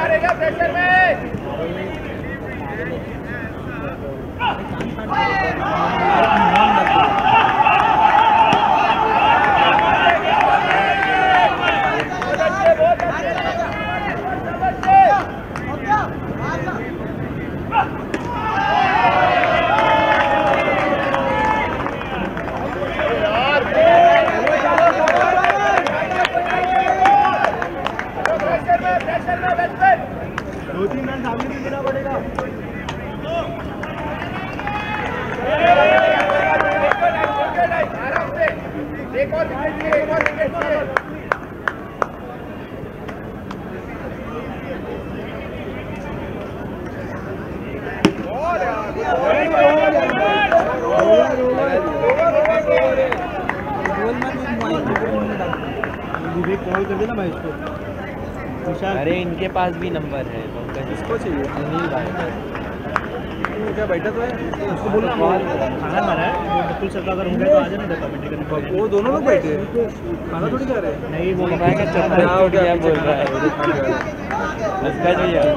मारेगा प्रेशर में। अरे इनके पास भी नंबर है, किसको चाहिए? अनिल भाई। क्या बैठा तो है उसको बोलना खाना बना है वो बिल्कुल सरकार अगर होंगे तो आ जाना इधर कमेंट्री करने। वो दोनों लोग बैठे हैं, खाना थोड़ी खा रहे हैं। नहीं वो भाई का चप्पल टूट गया बोल रहा है उसका जो यार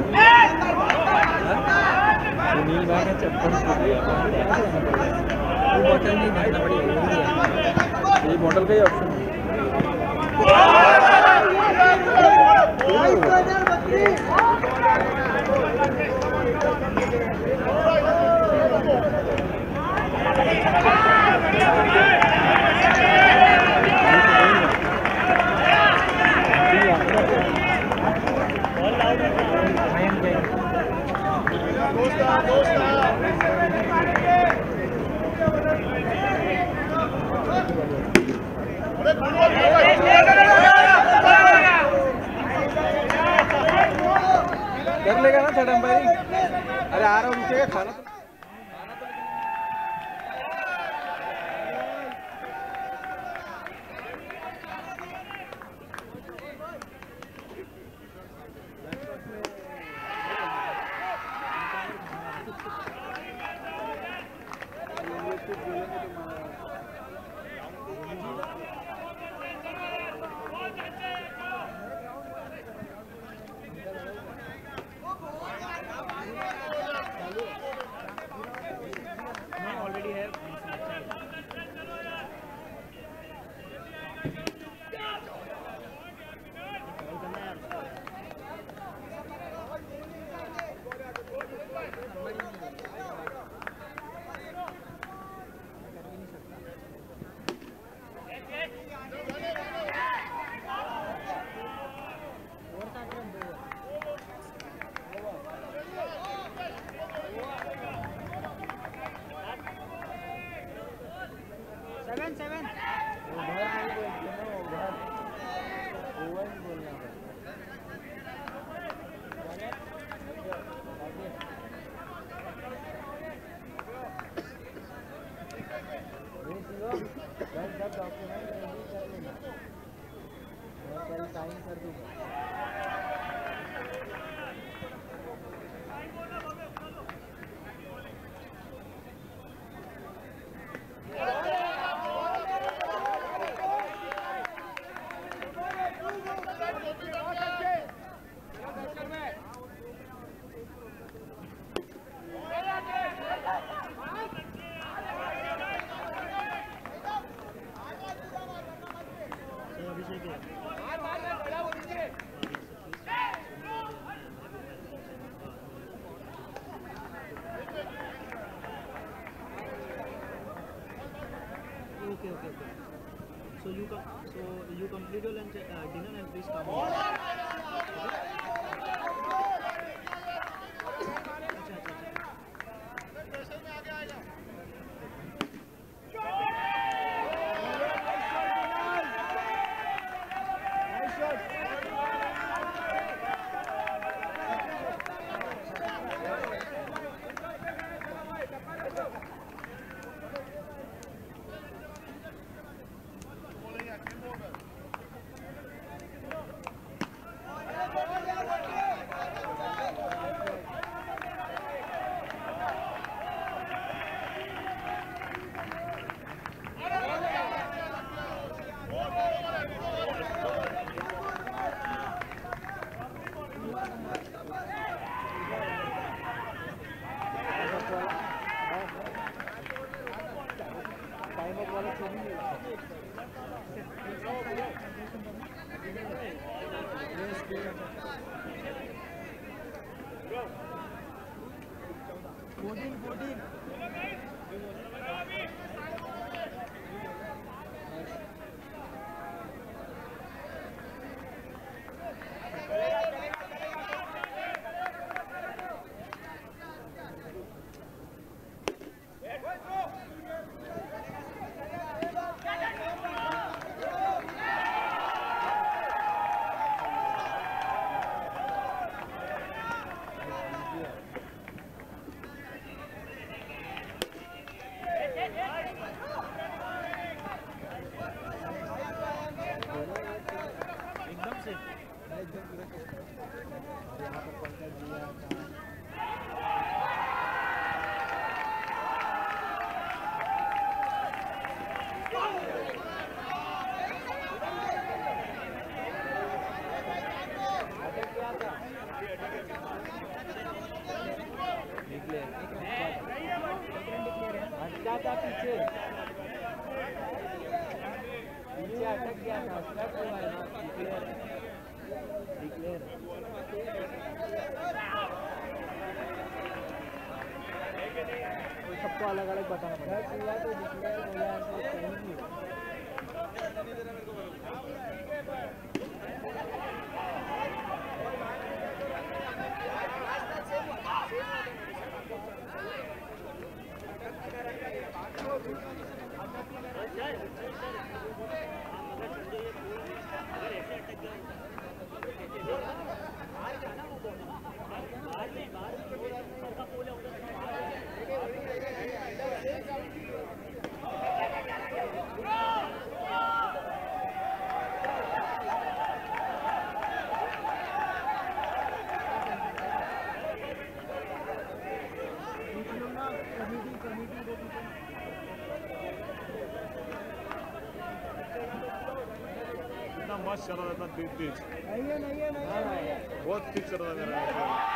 सुनील भाई का चप्पल टूट गया। वो बॉटल नहीं खाना पड़ेगा, ये बॉटल का ही ऑप्शन है। कर लेगा ना थर्ड अंपायरिंग? अरे आ रहा हूँ, रुकेगा खाना तो। Okay. So you complete your lunch, dinner, and please come. सबको अलग अलग बताना पड़ेगा। मस्त चल रहा था तेज बहुत ठीक चल रहा था मेरा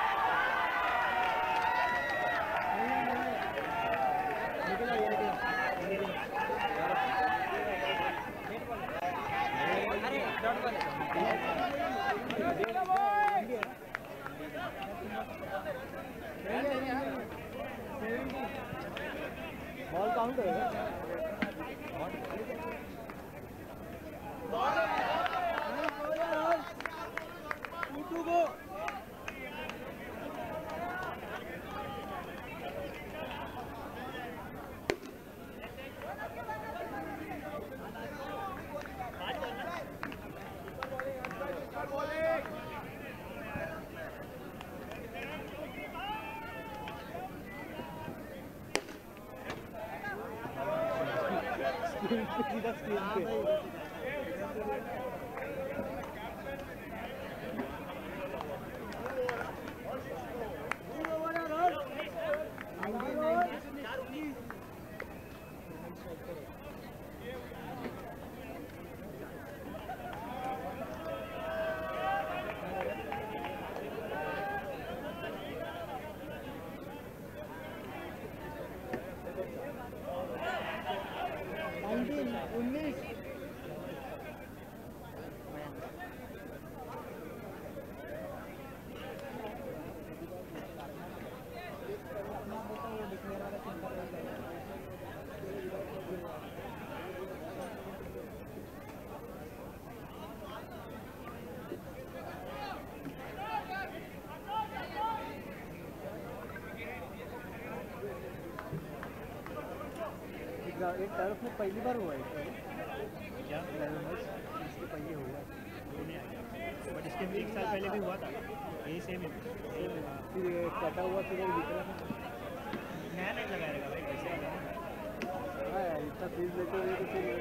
बॉल काउंट होगा सीधा स्क्रीन पे एक टर्फ में पहली बार हुआ है क्या इसके पहले हुआ बट इसके भी 1 साल पहले भी हुआ था यही सेम है फिर कटा हुआ फिर दिख रहा नया नहीं लगाएगा भाई कैसे हाँ यार इतना फीस लेते हुए तो फिर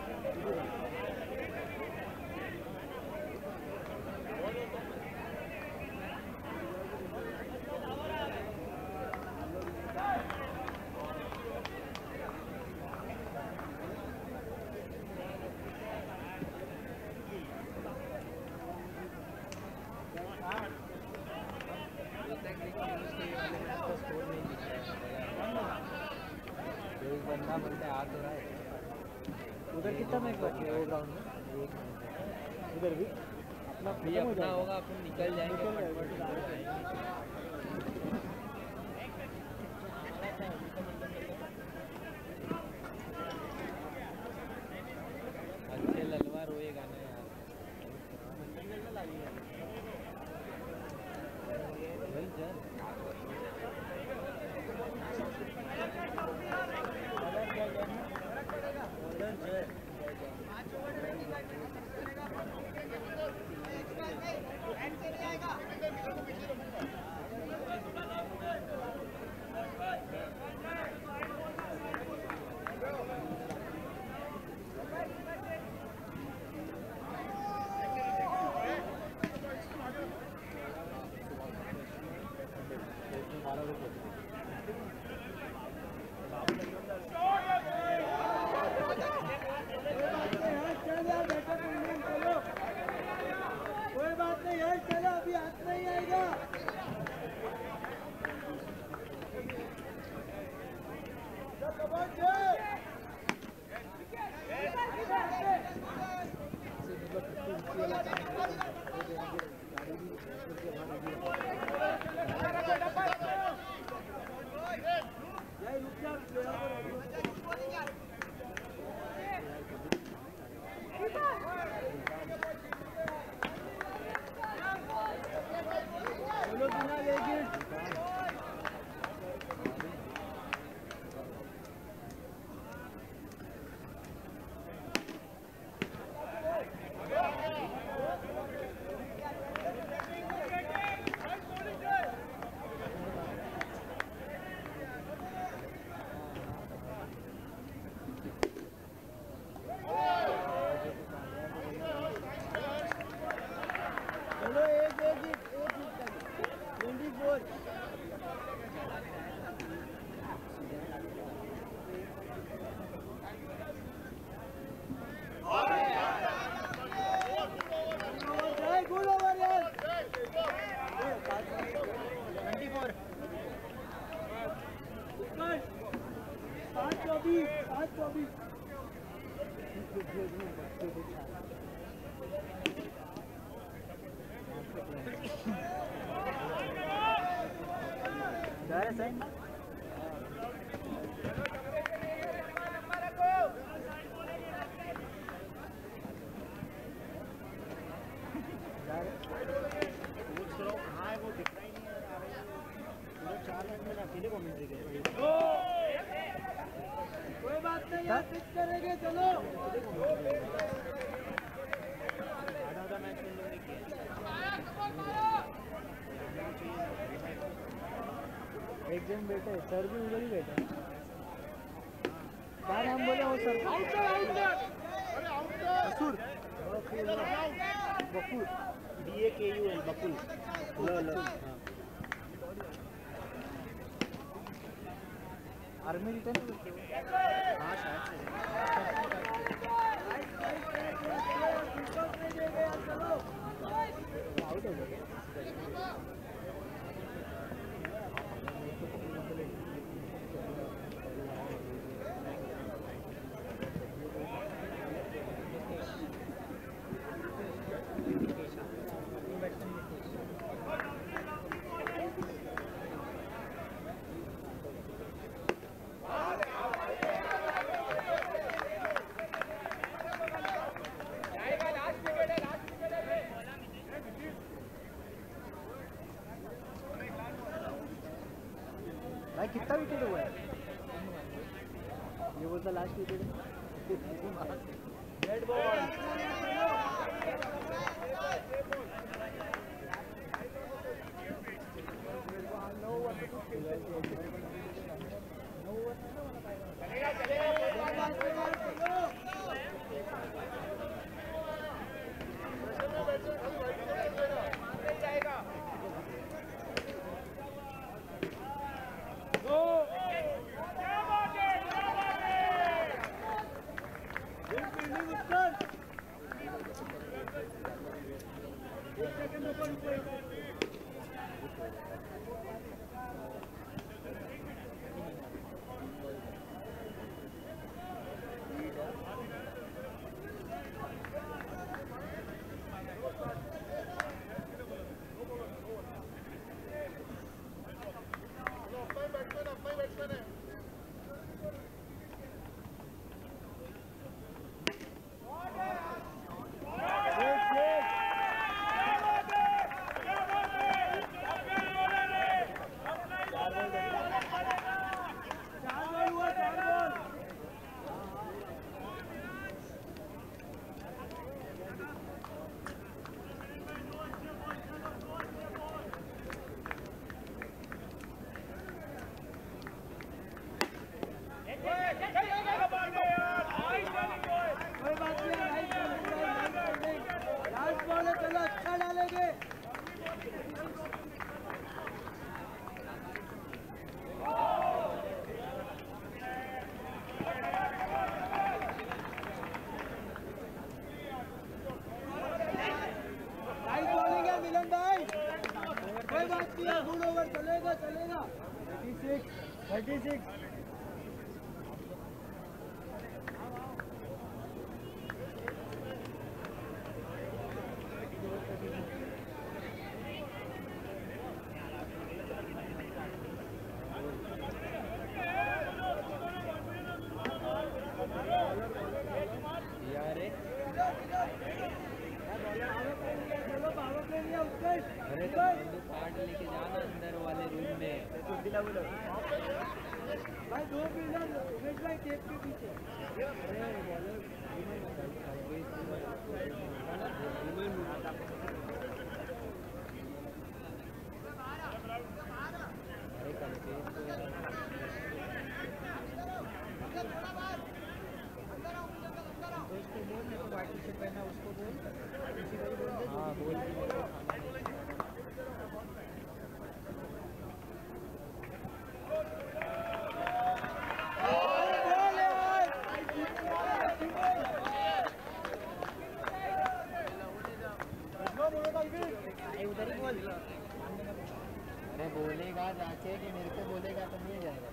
बंदा बोलते आ तो रहा है उधर कितना मैच बाकी है वो ग्राउंड में उधर भी अपना अपना होगा अपन निकल जाएंगे कोई बात नहीं यार, चलो अभी हाथ नहीं आएगा। चलो एक 24। गुड ओवर यार। 24। 5-24। जा रहे सर। कहाँ है वो दिख रहा ही नहीं है। पूरा 4 रन में अकेले कमेंट्री कर। कोई बात नहीं यार, फिक्स करेंगे। चलो आधा मैच में लोगों ने किया। एक जन बैठे, सर भी उधर ही बैठे। क्या नाम बोले वो सर? बसूर। Bakul. BAKUL Bakul. Army return. हाँ शायद आउट हो गया। भाई कितना विकेट हुआ है? ये बोलता लास्ट विकेट है। Red ball. अरे तो कार्ड लेके जाना अंदर वाले रूम में। भाई 2 फील्डर उमेश भाई टेप के पीछे। अरे बोलेगा जाके कि मेरे को बोलेगा तो नहीं जाएगा।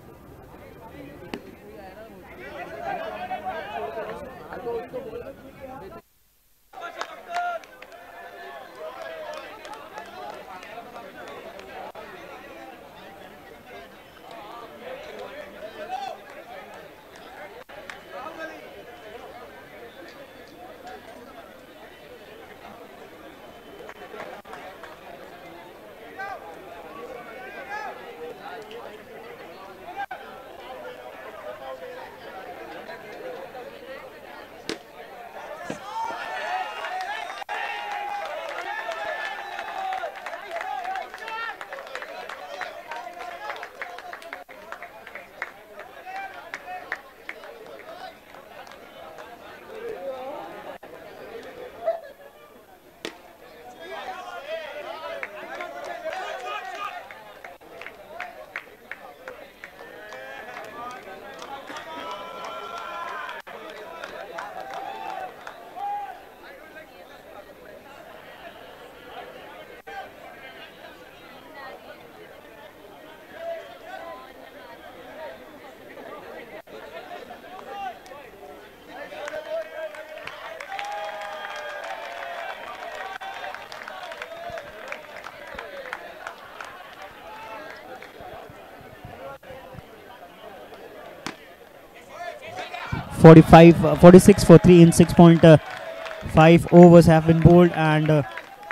.45, 46 for 3 in 6.5 overs have been bowled, and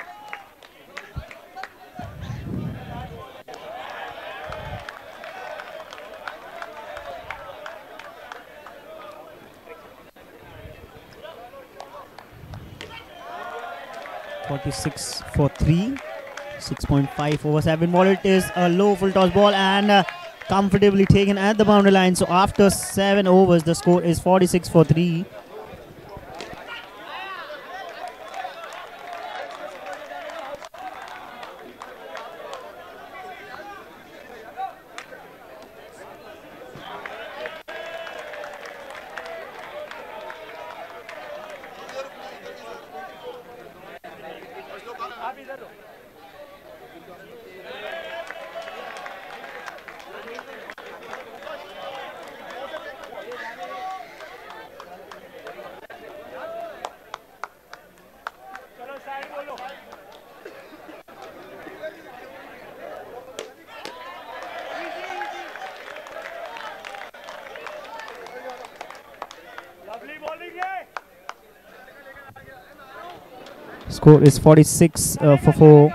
46 for 3, 6.5 overs have been bowled. It is a low full toss ball and comfortably taken at the boundary line. So after 7 overs, the score is 46 for 3. Score is 46 for 4.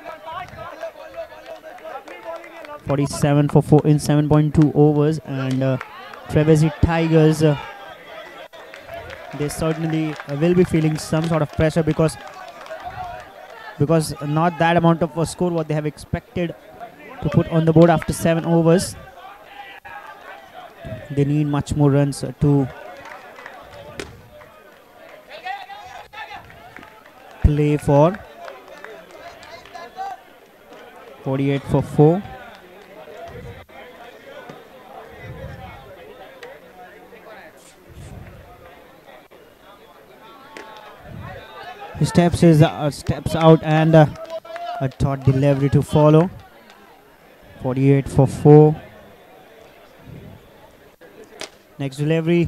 47 for 4 in 7.2 overs, and Travezy Tigers, they certainly will be feeling some sort of pressure because not that amount of a score what they have expected to put on the board after 7 overs. They need much more runs to play for. 48 for 4. He steps out, and A thought delivery to follow. 48 for 4. Next delivery.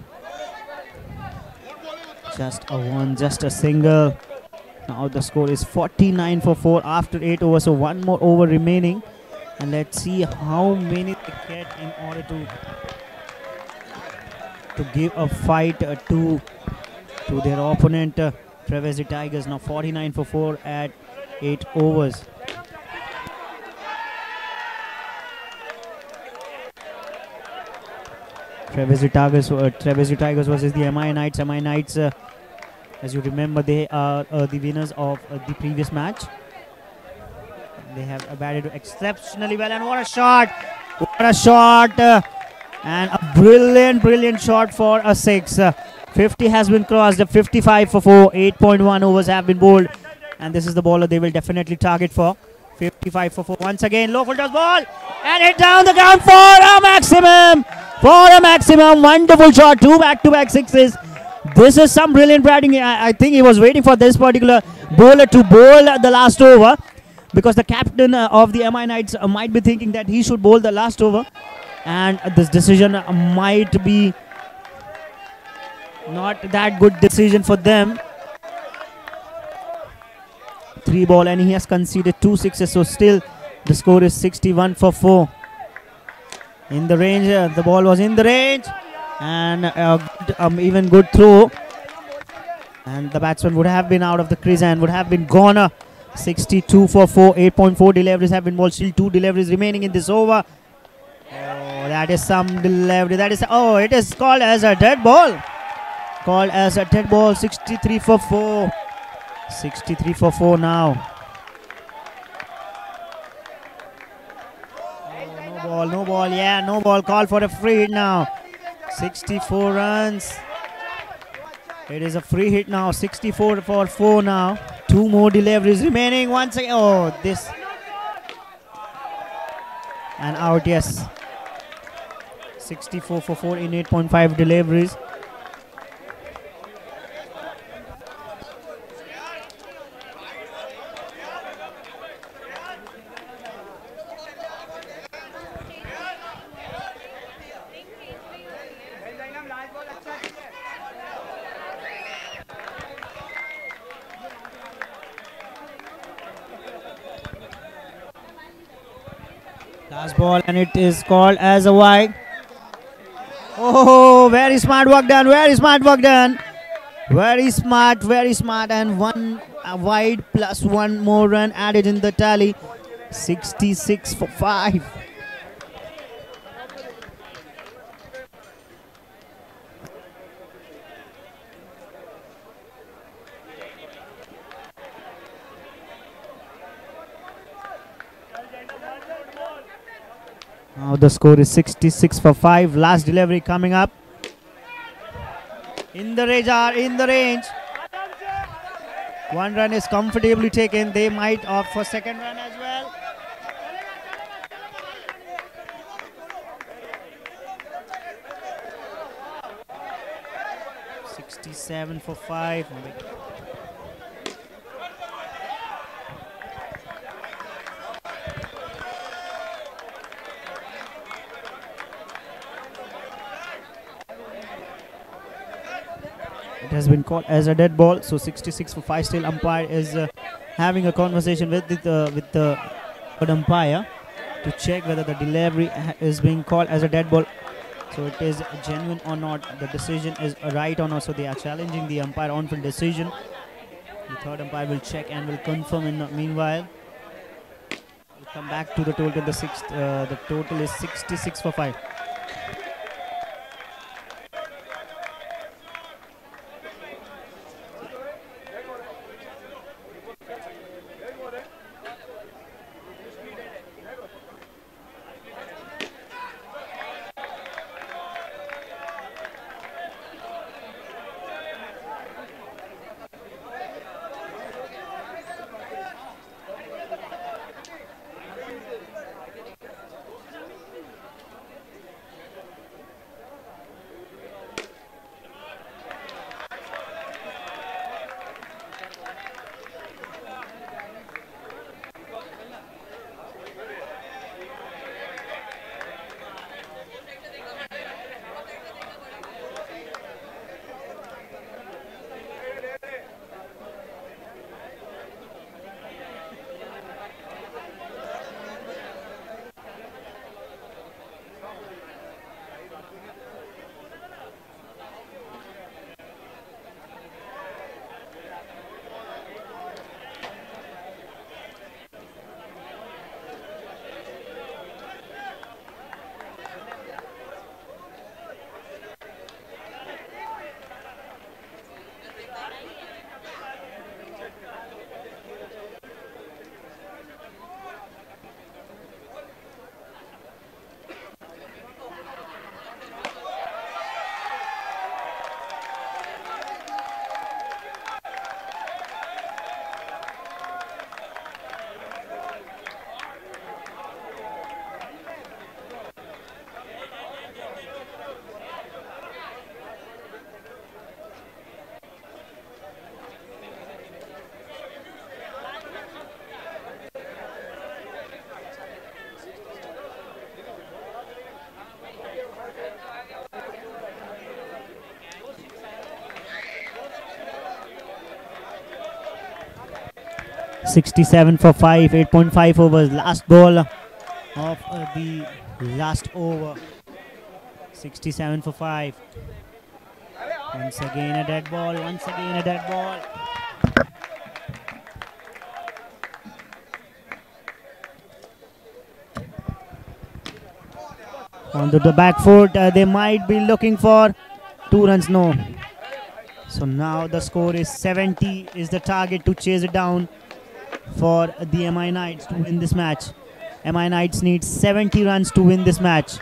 Just a one, just a single. Now the score is 49 for 4 after 8 overs. So one more over remaining. And let's see how many they get in order to give a fight to their opponent, Travezy Tigers. Now 49 for 4 at 8 overs. Travezy Tigers versus the MI Knights. MI Knights, as you remember, they are the winners of the previous match. They have batted exceptionally well, and what a shot! What a shot! And a brilliant shot for a 6. 50 has been crossed. 55 for 4. 8.1 overs have been bowled, and this is the bowler they will definitely target for. 55 for 4. Once again, low full toss ball, and hit down the ground for a maximum. Wonderful shot. 2 back-to-back sixes. This is some brilliant batting. I think he was waiting for this particular bowler to bowl the last over, because the captain of the MI Knights might be thinking that he should bowl the last over, and this decision might be not that good decision for them. 3 ball, and he has conceded 2 sixes, so still the score is 61 for 4. In the range, the ball was in the range, and even good throw, and the batsman would have been out of the crease and would have been gone. 62 for 4. 8.4 deliveries have been bowled. Still 2 deliveries remaining in this over. Oh, that is some delivery. That is, oh, it is called as a dead ball. 63 for 4. 63 for 4 now. Oh, no ball. Yeah, no ball. Call for a free hit now. 64 runs. It is a free hit now. 64 for 4 now. 2 more deliveries remaining. Once again. Oh, this. And out, yes. 64 for 4 in 8.5 deliveries. Last ball, and it is called as a wide. Oh, very smart work done. Very smart, and one wide plus 1 more run added in the tally. 66 for 5. Now the score is 66 for 5. Last delivery coming up. In the range. 1 run is comfortably taken. They might opt for second run as well. $67 for 5. It has been called as a dead ball, so 66 for 5. Still, umpire is having a conversation with the third umpire to check whether the delivery is being called as a dead ball, so it is genuine or not, the decision is right or not. So they are challenging the umpire on-field decision. The third umpire will check and will confirm. In the meanwhile, we'll come back to the total. The total is 66 for 5. 67 for 5, 8.5 overs. Last ball of the last over. 67 for 5. Once again a dead ball. Once again a dead ball. Onto the back foot. They might be looking for 2 runs. No. So now the score is 70 is the target to chase it down for the MI Knights to win this match. MI Knights need 70 runs to win this match.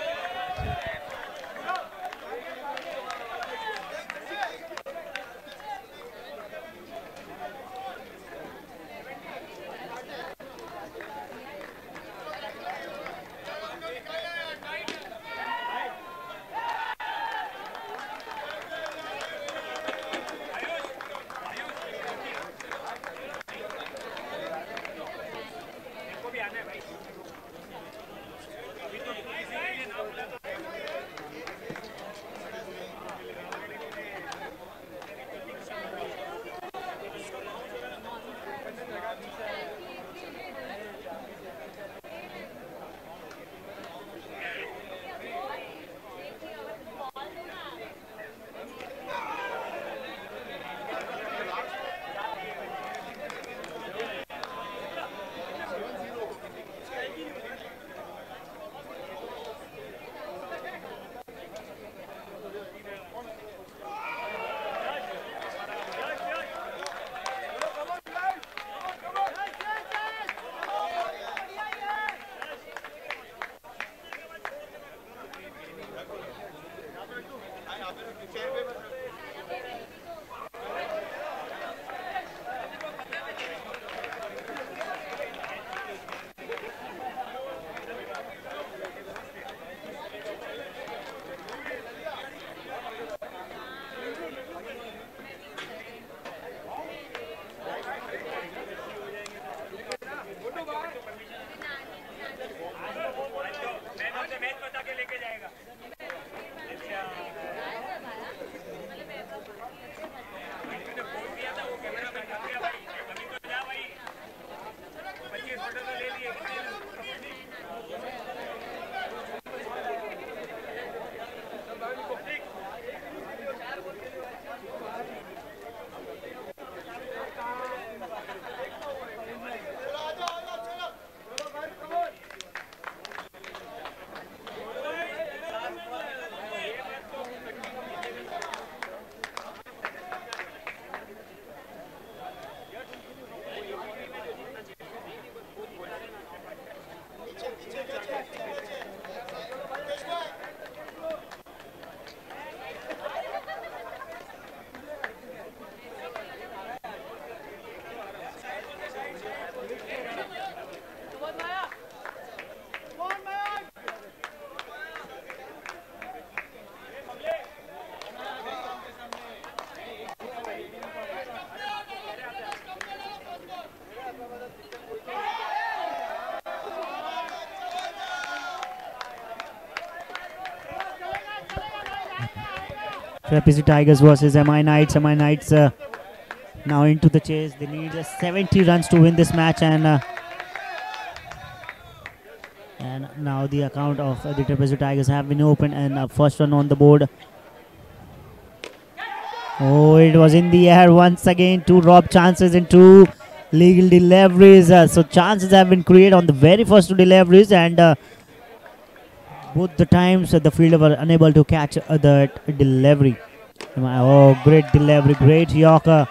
Trapezy Tigers versus MI Knights. MI Knights now into the chase. They need 70 runs to win this match, and now the account of the Trapezy Tigers have been opened, and first run on the board. Oh, it was in the air once again. 2 rob chances and 2 legal deliveries. So chances have been created on the very first 2 deliveries, and both the times the fielder were unable to catch that delivery. Oh, great delivery, great Yorker.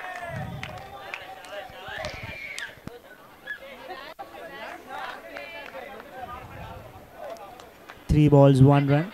Three balls, 1 run.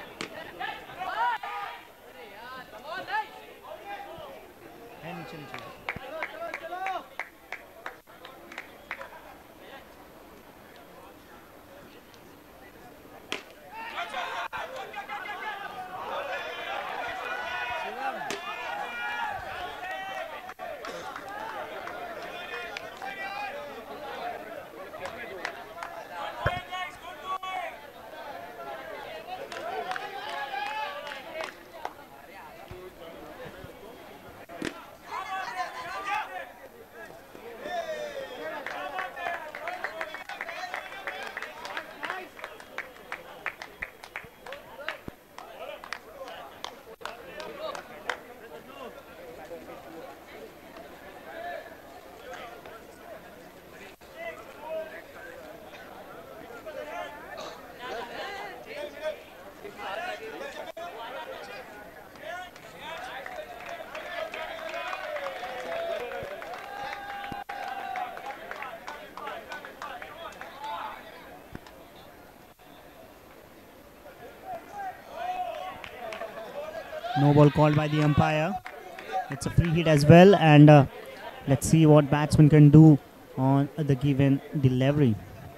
No ball called by the umpire. It's a free hit as well, and let's see what batsman can do on the given delivery.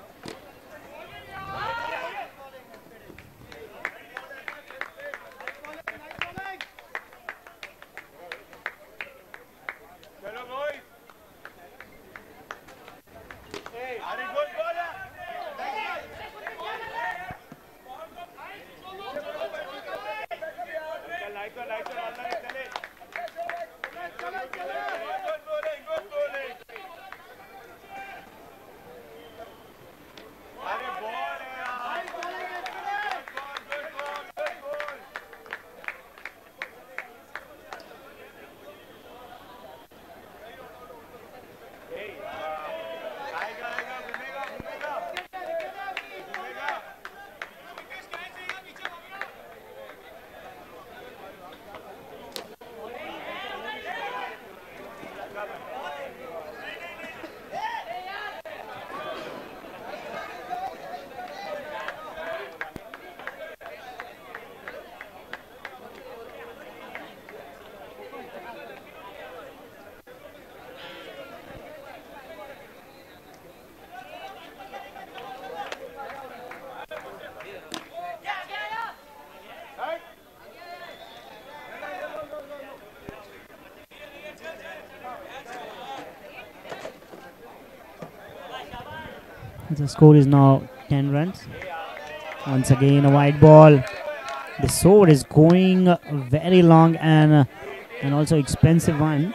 The score is now 10 runs. Once again, a wide ball. The sword is going very long and also expensive one.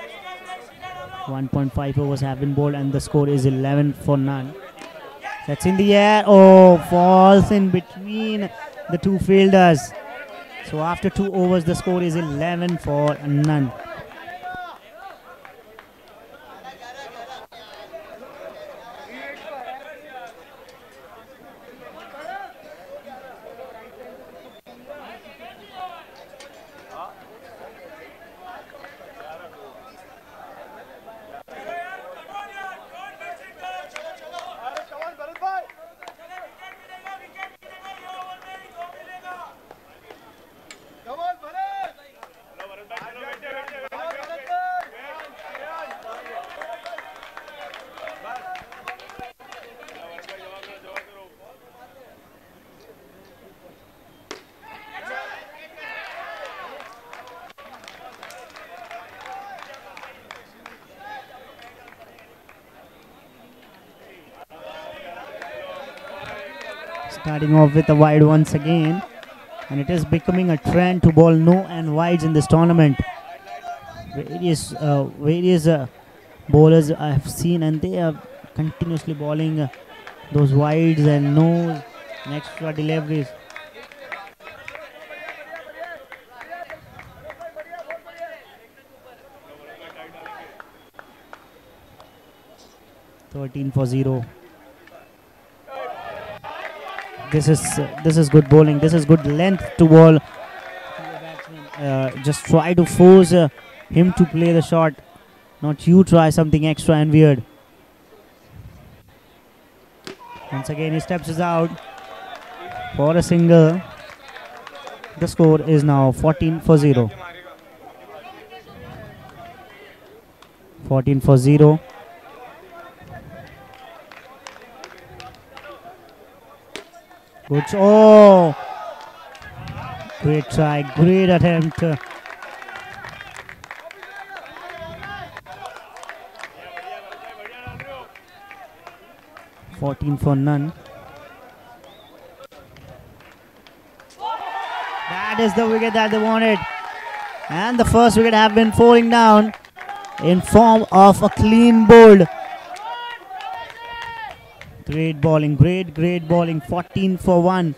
1.5 overs have been bowled and the score is 11 for none. That's in the air. Oh, falls in between the two fielders. So after 2 overs, the score is 11 for none. Starting off with a wide once again, and it is becoming a trend to bowl no and wides in this tournament. Various bowlers I have seen, and they are continuously bowling those wides and no's and extra deliveries. "13 for 0. This is good bowling. This is good length to bowl. Just try to force him to play the shot. Not you try something extra and weird. Once again, he steps us out for a single. The score is now 14 for 0. 14 for 0. Good. Oh, great try, great attempt. 14 for none. That is the wicket that they wanted. And the first wicket have been falling down in form of a clean bowled. Great bowling, great bowling. 14 for 1.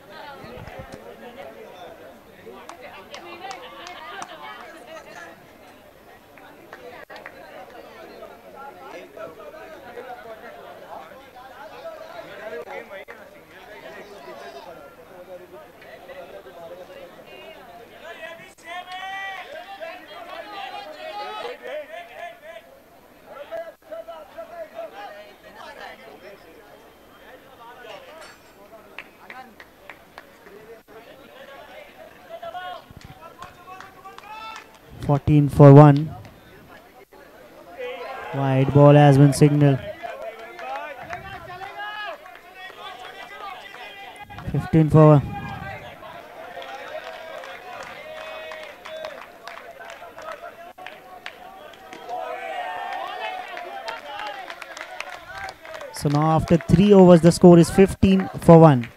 14 for 1. Wide ball has been signaled. 15 for 1. So now after 3 overs, the score is 15 for 1.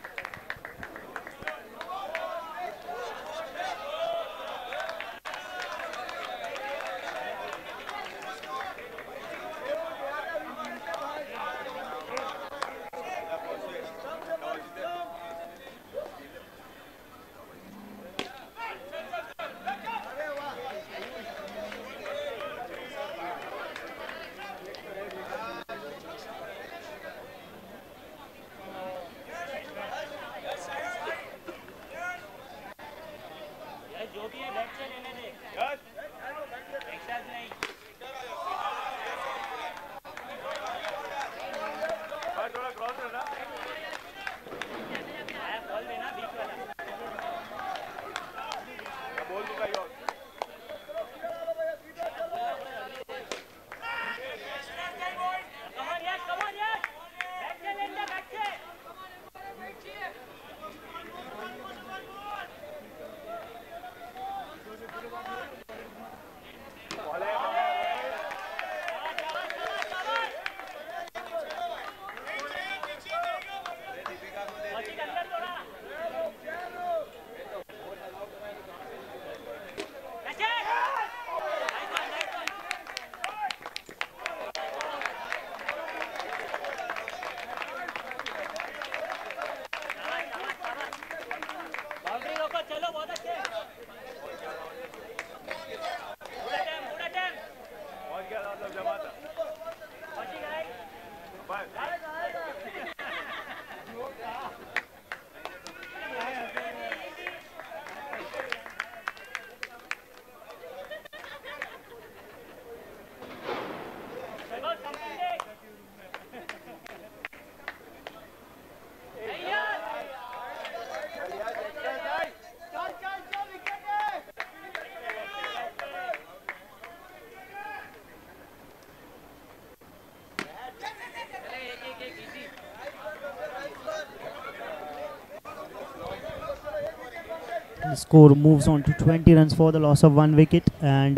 The score moves on to 20 runs for the loss of 1 wicket, and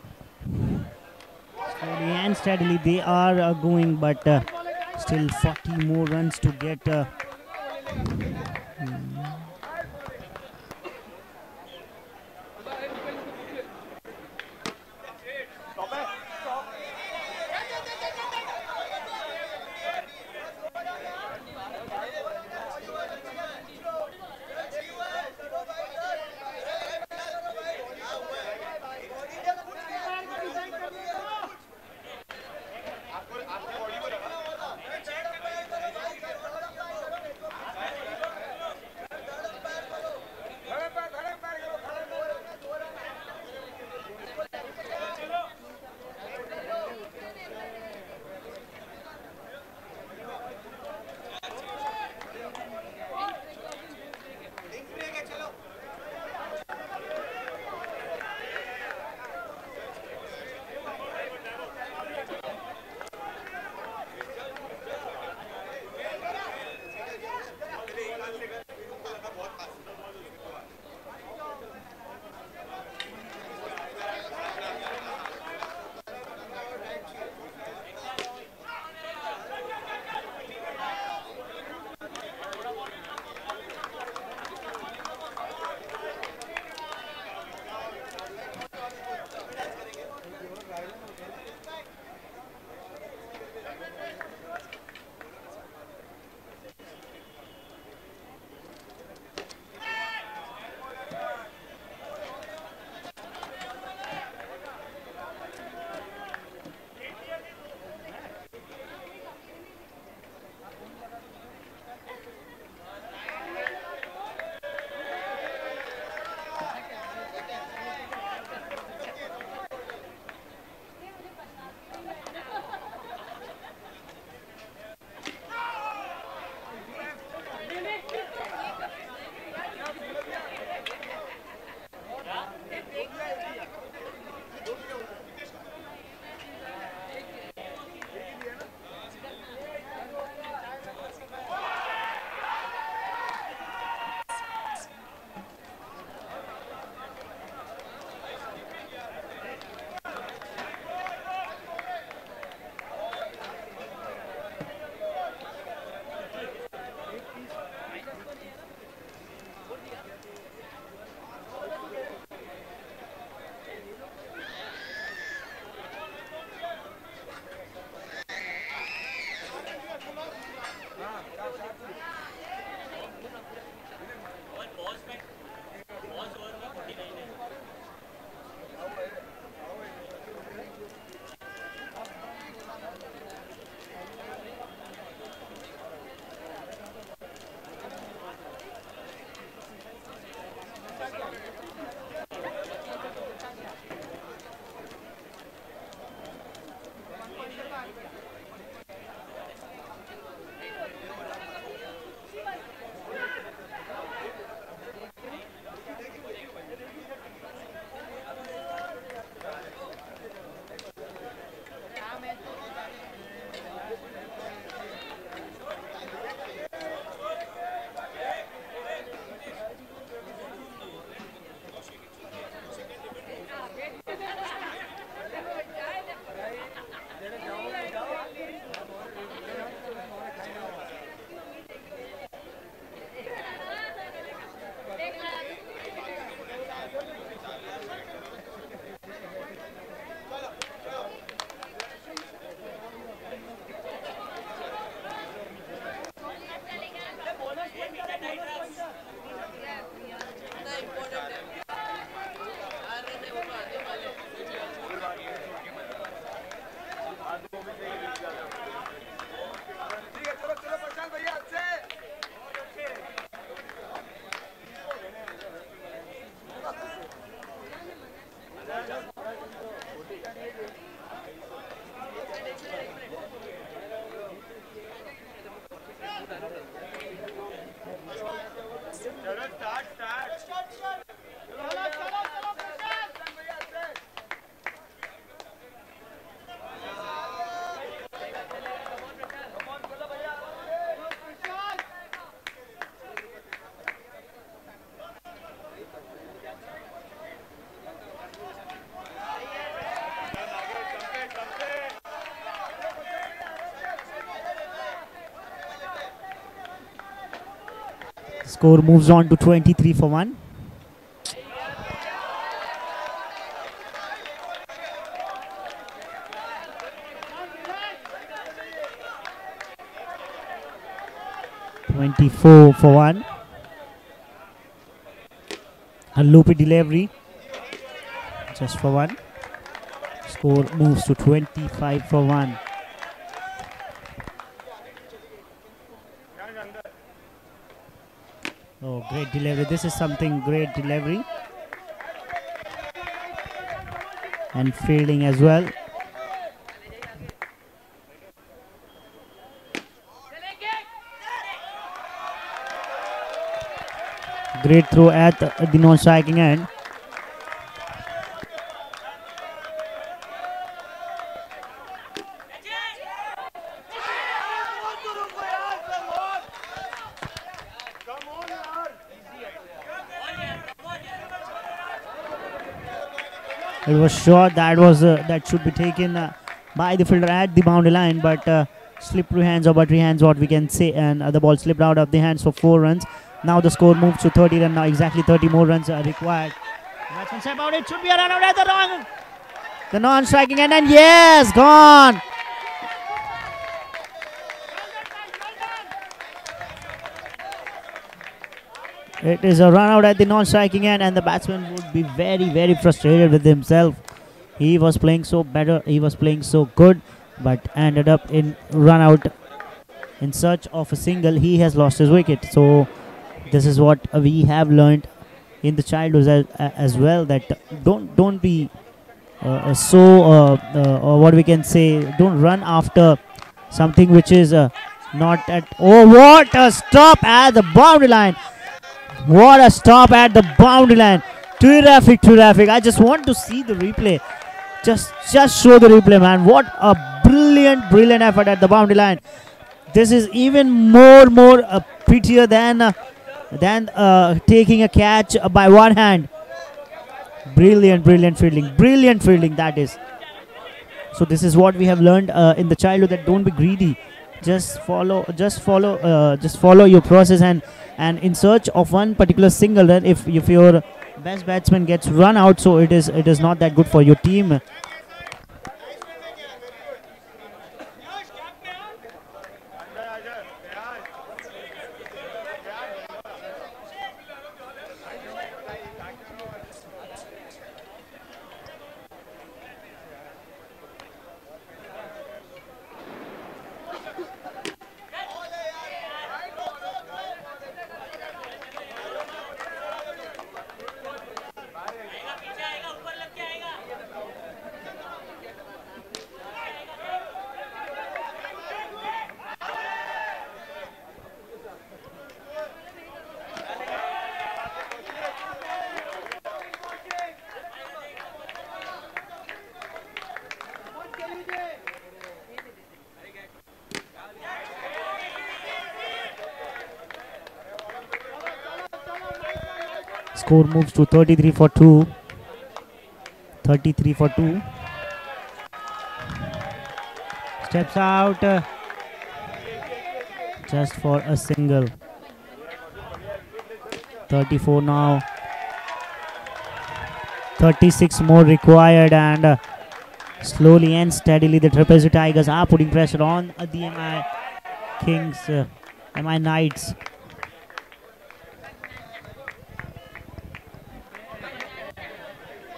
slowly and steadily they are going, but still 40 more runs to get. Score moves on to 23 for 1. For 1. A loopy delivery just for 1. Score moves to 25 for 1. Oh, great delivery. This is something great delivery. And fielding as well. Great throw at the non-striking end. It was short. That should be taken by the fielder at the boundary line, but slippery hands or buttery hands, what we can say, and the ball slipped out of the hands for 4 runs. Now the score moves to 30 runs. Now exactly 30 more runs are required. Batsman step out. It should be a run out at the non-striking end, and yes, gone. It is a run out at the non-striking end, and the batsman would be very, very frustrated with himself. He was playing so better, he was playing so good, but ended up in run out in search of a single. He has lost his wicket. So this is what we have learned in the childhood as well, that don't be or what we can say, don't run after something which is not at. Oh, what a stop at the boundary line! What a stop at the boundary line! Terrific, terrific. I just want to see the replay. Just show the replay, man. What a brilliant effort at the boundary line. This is even more prettier than taking a catch by one hand. Brilliant fielding, that is. So this is what we have learned in the childhood, that don't be greedy. Just follow your process, and in search of one particular single run, if your best batsman gets run out, so it is not that good for your team. Score moves to 33 for 2. 33 for 2. Steps out just for a single. 34 now. 36 more required, and slowly and steadily the Trapezy Tigers are putting pressure on the MI Kings, MI Knights.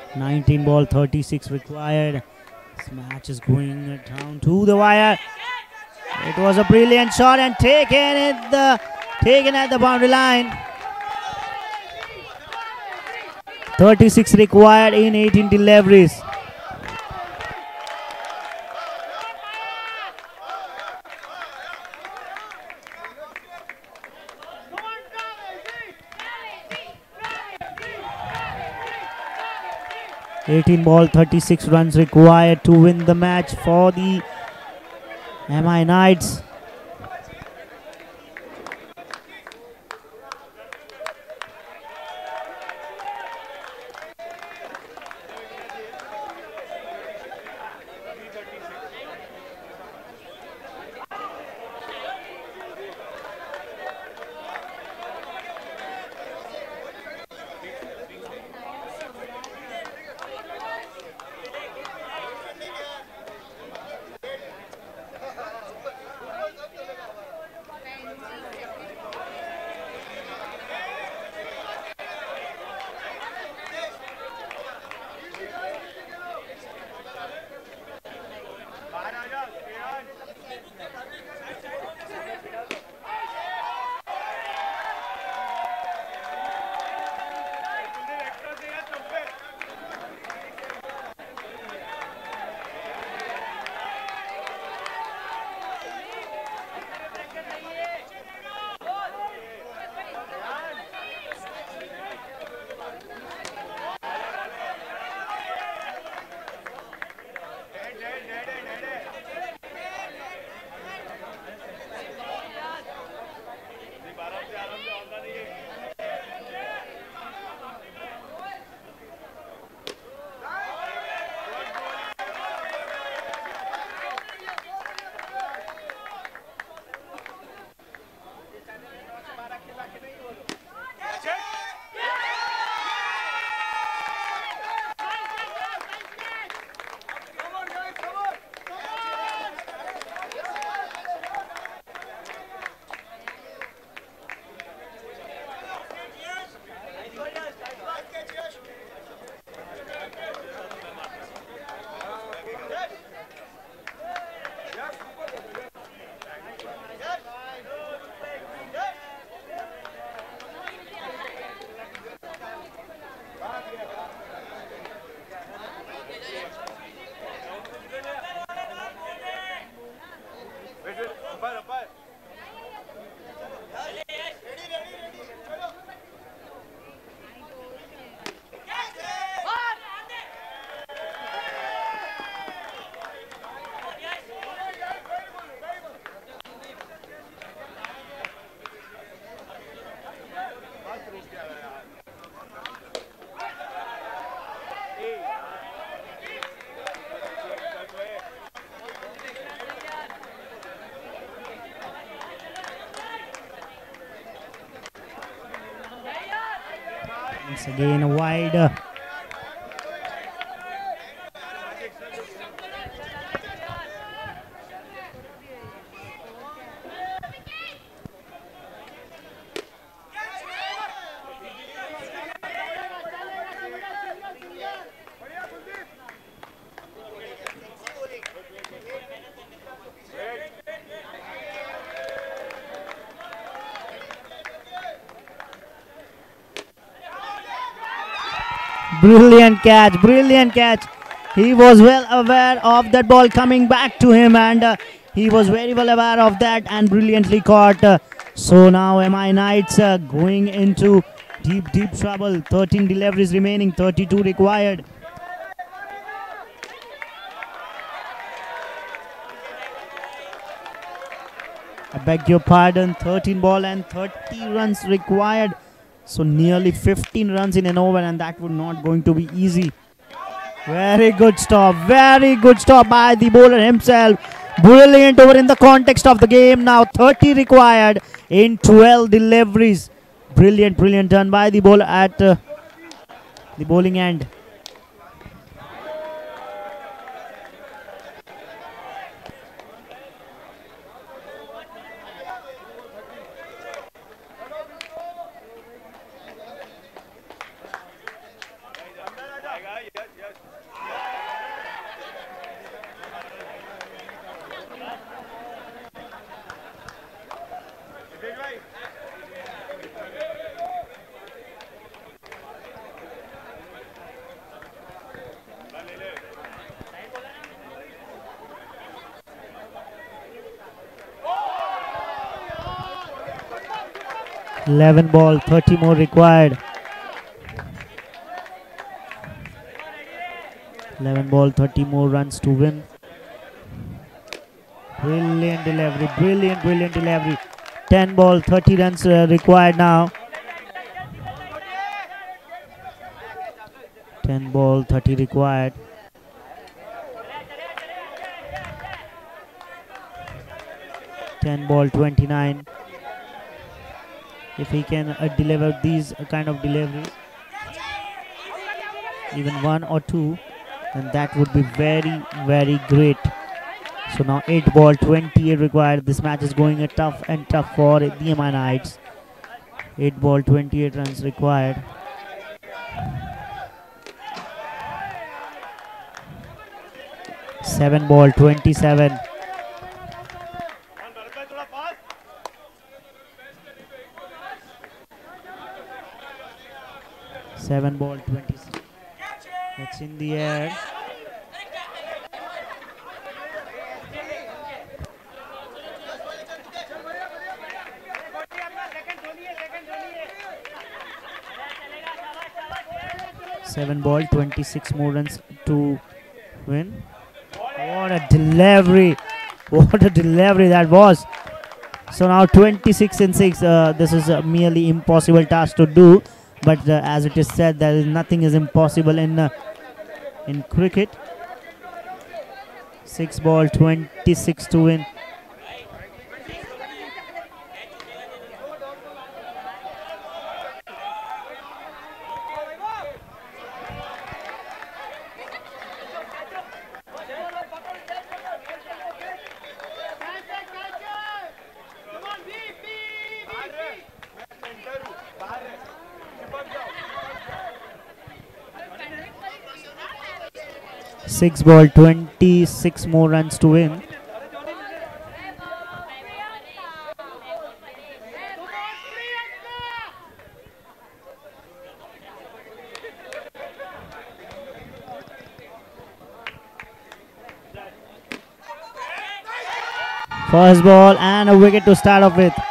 19 ball, 36 required. This match is going down to the wire. It was a brilliant shot and taken at the boundary line. 36 required in 18 deliveries. (18 ball, 36 runs required to win the match for the MI Knights. Once again, a wide. Brilliant catch, brilliant catch. He was well aware of that ball coming back to him, and he was very well aware of that and brilliantly caught. So now MI Knights going into deep trouble. 13 deliveries remaining, 32 required. I beg your pardon, 13 ball and 30 runs required. So nearly 15 runs in an over, and that would not going to be easy. Very good stop by the bowler himself. Brilliant over in the context of the game. Now 30 required in 12 deliveries. Brilliant done by the bowler at the bowling end. 11 ball, 30 more required. 11 ball, 30 more runs to win. Brilliant delivery, brilliant delivery. 10 ball, 30 runs required now. 10 ball, 30 required. Ten ball, 29. If he can deliver these kind of deliveries, even 1 or 2, then that would be very great. So now 8 ball, 28 required. This match is going tough for the MI Knights. 8 ball, 28 runs required. Seven ball, 27. Seven ball, 26. That's in the air. Seven ball, 26 more runs to win. What a delivery! What a delivery that was! So now 26 and 6. This is a merely impossible task to do, but as it is said, there is nothing is impossible in cricket. 6 ball, 26 to win. Six ball, 26 more runs to win. First ball and a wicket to start off with.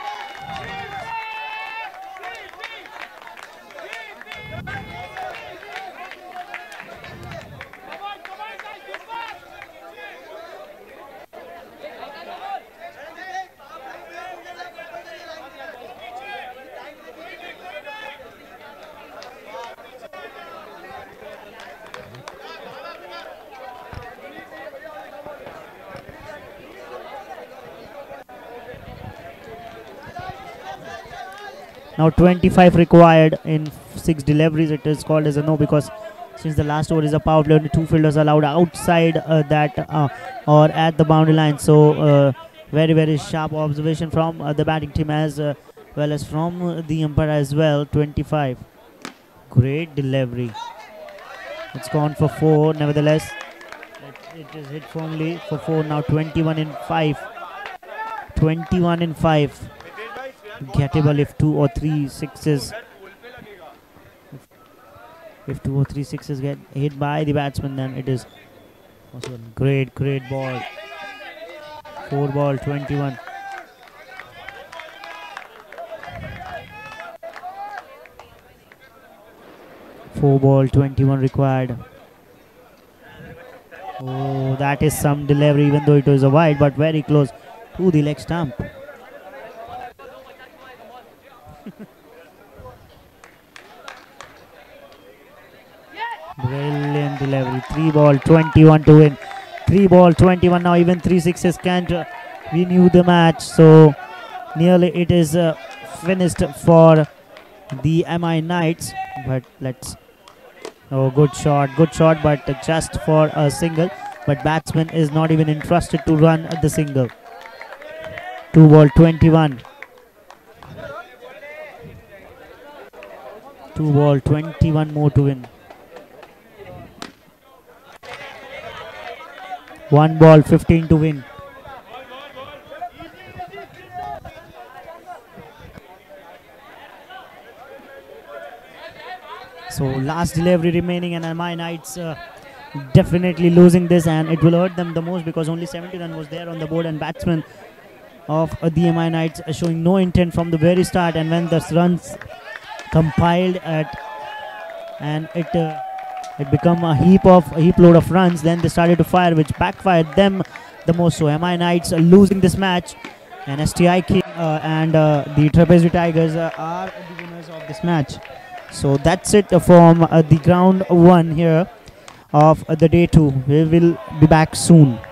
Now 25 required in 6 deliveries. It is called as a no because since the last over is a power play, only 2 fielders allowed outside or at the boundary line. So very sharp observation from the batting team as well as from the umpire as well. 25. Great delivery. It's gone for 4. Nevertheless, it is hit firmly for 4. Now 21 in 5. 21 in 5. Gettable if 2 or 3 sixes. If 2 or 3 sixes get hit by the batsman, then it is also great ball. 4 ball, 21. Four ball, 21 required. Oh, that is some delivery, even though it was a wide, but very close to the leg stump. Brilliant delivery. 3 ball, 21 to win. 3 ball, 21. Now even 3 sixes can't renew the match. So nearly it is finished for the MI Knights. But let's... Oh, good shot, but just for a single. But batsman is not even entrusted to run the single. 2 ball, 21. 2 ball, 21 more to win. 1 ball, 15 to win. So last delivery remaining, and MI Knights definitely losing this, and it will hurt them the most because only 70 run was there on the board, and batsman of the MI Knights showing no intent from the very start, and when the runs compiled at and it become a heap load of runs, then they started to fire, which backfired them the most. So MI Knights losing this match, and STI King and the Trapezy Tigers are the winners of this match. So that's it from the ground 1 here of the day 2. We will be back soon.